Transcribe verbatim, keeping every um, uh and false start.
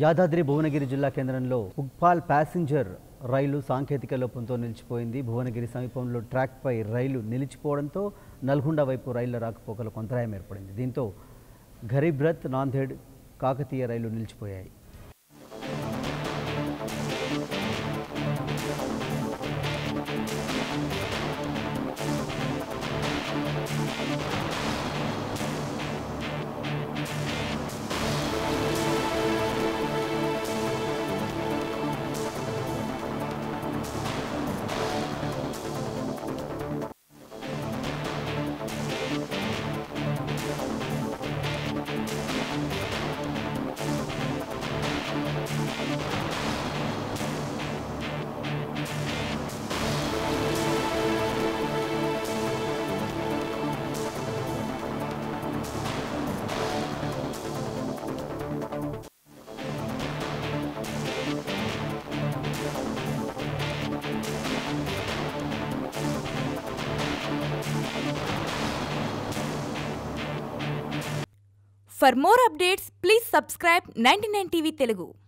యాదాద్రి భువనగిరి జిల్లా కేంద్రంలో ఉప్పాల్ ప్యాసింజర్ రైలు సాంకేతిక లోపంతో నిలిచిపోయింది. భువనగిరి సమీపంలో ట్రాక్పై రైలు నిలిచిపోవడంతో నల్గొండ వైపు రైళ్ల రాకపోకలు కొంతరాయం ఏర్పడింది. దీంతో గరీబ్ రథ్, నాందేడ్, కాకతీయ రైలు నిలిచిపోయాయి. For more updates, please subscribe ninety-nine T V Telugu.